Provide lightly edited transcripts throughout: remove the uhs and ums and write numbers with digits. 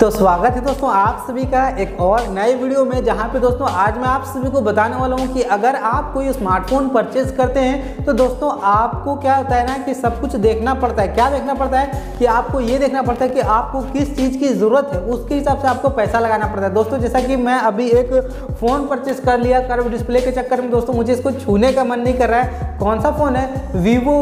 तो स्वागत है दोस्तों आप सभी का एक और नए वीडियो में, जहां पे दोस्तों आज मैं आप सभी को बताने वाला हूं कि अगर आप कोई स्मार्टफोन परचेज करते हैं तो दोस्तों आपको क्या होता है ना कि सब कुछ देखना पड़ता है। क्या देखना पड़ता है कि आपको ये देखना पड़ता है कि आपको किस चीज़ की ज़रूरत है, उसके हिसाब से आपको पैसा लगाना पड़ता है। दोस्तों जैसा कि मैं अभी एक फ़ोन परचेज कर लिया, कर्व डिस्प्ले के चक्कर में दोस्तों मुझे इसको छूने का मन नहीं कर रहा है। कौन सा फ़ोन है? Vivo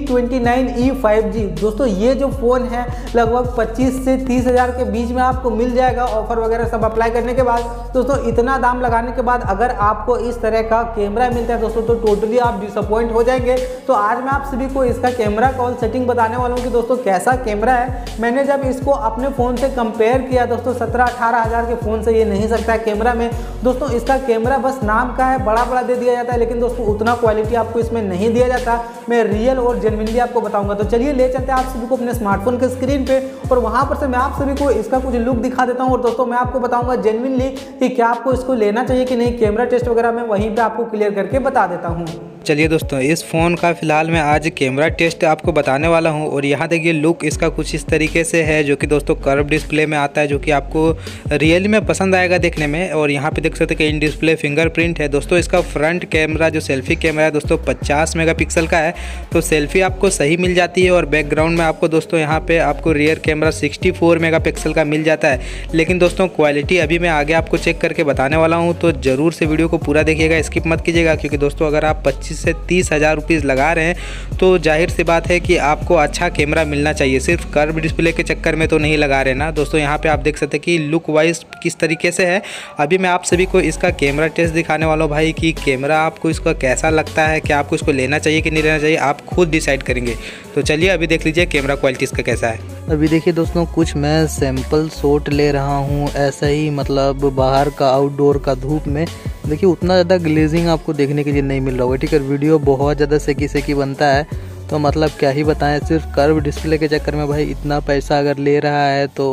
V29e 5G। दोस्तों ये जो फ़ोन है लगभग 25 से 30 हज़ार के बीच में आपको मिल जाएगा। ऑफर वगैरह सब अप्लाई करने के बाद दोस्तों इतना दाम लगाने के बाद अगर आपको इस तरह का कैमरा मिलता है दोस्तों तो टोटली आप डिसअपॉइंट हो जाएंगे। तो आज मैं आप सभी को इसका कैमरा कॉल सेटिंग बताने वाला हूँ कि दोस्तों कैसा कैमरा है। मैंने जब इसको अपने फ़ोन से कंपेयर किया दोस्तों 17-18 हज़ार के फ़ोन से ये नहीं सकता है कैमरा में। दोस्तों इसका कैमरा बस नाम का है, बड़ा बड़ा दे दिया जाता है, लेकिन दोस्तों उतना क्वालिटी आपको इसमें नहीं दिया जाता। मैं रियल और जेन्युइनली आपको बताऊंगा। तो चलिए ले चलते हैं आप सभी को अपने स्मार्टफोन के स्क्रीन पे और वहां पर से मैं आप सभी को इसका कुछ लुक दिखा देता हूं। और दोस्तों मैं आपको बताऊंगा जेन्युइनली कि क्या आपको इसको लेना चाहिए कि नहीं। कैमरा टेस्ट वगैरह मैं वहीं पे आपको क्लियर करके बता देता हूं। चलिए दोस्तों इस फ़ोन का फ़िलहाल मैं आज कैमरा टेस्ट आपको बताने वाला हूं। और यहाँ देखिए लुक इसका कुछ इस तरीके से है, जो कि दोस्तों कर्व डिस्प्ले में आता है, जो कि आपको रियली में पसंद आएगा देखने में। और यहाँ पे देख सकते हैं कि इन डिस्प्ले फिंगरप्रिंट है। दोस्तों इसका फ्रंट कैमरा जो सेल्फी कैमरा है दोस्तों 50 मेगापिक्सल का है, तो सेल्फी आपको सही मिल जाती है। और बैकग्राउंड में आपको दोस्तों यहाँ पे आपको रियर कैमरा 64 मेगापिक्सल का मिल जाता है। लेकिन दोस्तों क्वालिटी अभी मैं आगे आपको चेक करके बताने वाला हूँ, तो ज़रूर से वीडियो को पूरा देखिएगा, स्किप मत कीजिएगा। क्योंकि दोस्तों अगर आप 25 से 30 हज़ार रुपीज़ लगा रहे हैं तो जाहिर सी बात है कि आपको अच्छा कैमरा मिलना चाहिए। सिर्फ कर्व डिस्प्ले के चक्कर में तो नहीं लगा रहे ना दोस्तों। यहाँ पे आप देख सकते हैं कि लुक वाइज किस तरीके से है। अभी मैं आप सभी को इसका कैमरा टेस्ट दिखाने वाला हूँ भाई, कि कैमरा आपको इसका कैसा लगता है, क्या आपको इसको लेना चाहिए कि नहीं लेना चाहिए, आप खुद डिसाइड करेंगे। तो चलिए अभी देख लीजिए कैमरा क्वालिटी इसका कैसा है। अभी देखिए दोस्तों कुछ मैं सैंपल शॉट ले रहा हूँ ऐसा ही, मतलब बाहर का आउटडोर का धूप में। देखिए उतना ज़्यादा ग्लेजिंग आपको देखने के लिए नहीं मिल रहा होगा, ठीक है। वीडियो बहुत ज़्यादा सेकी बनता है, तो मतलब क्या ही बताएं। सिर्फ कर्व डिस्प्ले के चक्कर में भाई इतना पैसा अगर ले रहा है तो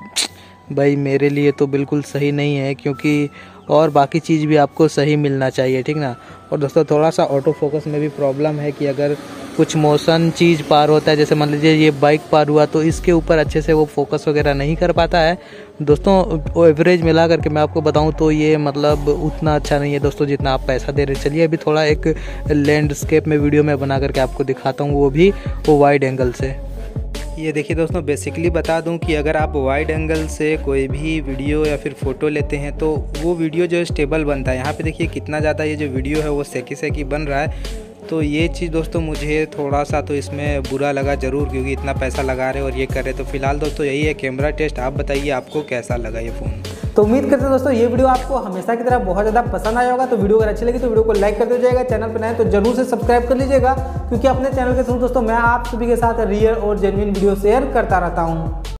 भाई मेरे लिए तो बिल्कुल सही नहीं है। क्योंकि और बाकी चीज़ भी आपको सही मिलना चाहिए, ठीक ना। और दोस्तों थोड़ा सा ऑटो फोकस में भी प्रॉब्लम है कि अगर कुछ मोशन चीज़ पार होता है, जैसे मान लीजिए ये बाइक पार हुआ, तो इसके ऊपर अच्छे से वो फोकस वगैरह नहीं कर पाता है दोस्तों। एवरेज मिला करके मैं आपको बताऊं तो ये मतलब उतना अच्छा नहीं है दोस्तों जितना आप पैसा दे रहे हैं। चलिए अभी थोड़ा एक लैंडस्केप में वीडियो में बना करके आपको दिखाता हूँ, वो भी वाइड एंगल से। ये देखिए दोस्तों बेसिकली बता दूं कि अगर आप वाइड एंगल से कोई भी वीडियो या फिर फ़ोटो लेते हैं तो वो वीडियो जो है स्टेबल बनता है। यहाँ पे देखिए कितना ज़्यादा ये जो वीडियो है वो सेकी बन रहा है। तो ये चीज़ दोस्तों मुझे थोड़ा सा तो इसमें बुरा लगा ज़रूर, क्योंकि इतना पैसा लगा रहे और ये कर रहे। तो फिलहाल दोस्तों यही है कैमरा टेस्ट। आप बताइए आपको कैसा लगा ये फ़ोन। तो उम्मीद करते हैं दोस्तों ये वीडियो आपको हमेशा की तरह बहुत ज़्यादा पसंद आया होगा। तो वीडियो अगर अच्छी लगी तो वीडियो को लाइक कर दीजिएगा, चैनल पर नए तो जरूर से सब्सक्राइब कर लीजिएगा, क्योंकि अपने चैनल के थ्रू दोस्तों मैं आप सभी के साथ रियल और जेन्युइन वीडियो शेयर करता रहता हूँ।